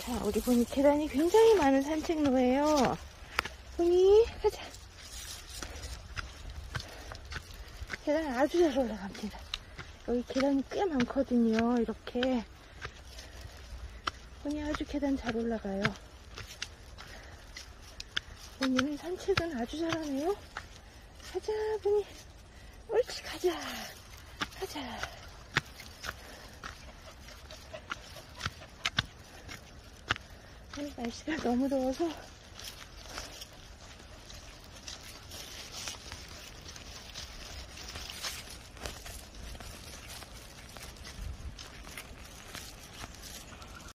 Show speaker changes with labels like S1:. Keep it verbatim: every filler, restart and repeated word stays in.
S1: 자, 우리 보니 계단이 굉장히 많은 산책로예요. 보니, 가자. 계단 아주 잘 올라갑니다. 여기 계단이 꽤 많거든요. 이렇게. 보니 아주 계단 잘 올라가요. 보니는 산책은 아주 잘하네요. 가자, 보니. 옳지, 가자. 가자. 날씨가 너무 더워서